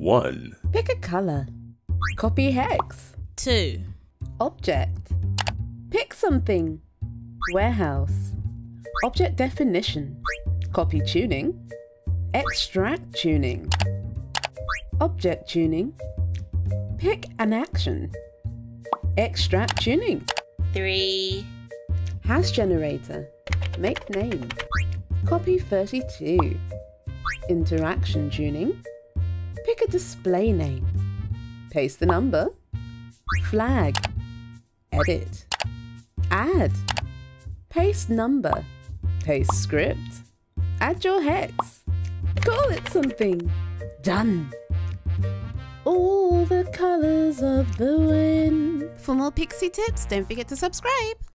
1. Pick a color. Copy hex. 2. Object. Pick something. Warehouse. Object definition. Copy tuning. Extract tuning. Object tuning. Pick an action. Extract tuning. 3. Hash generator. Make name. Copy 32. Interaction tuning. Pick a display name. Paste the number. Flag. Edit. Add. Paste number. Paste script. Add your hex. Call it something. Done. All the colors of the wind. For more Pixie tips, don't forget to subscribe.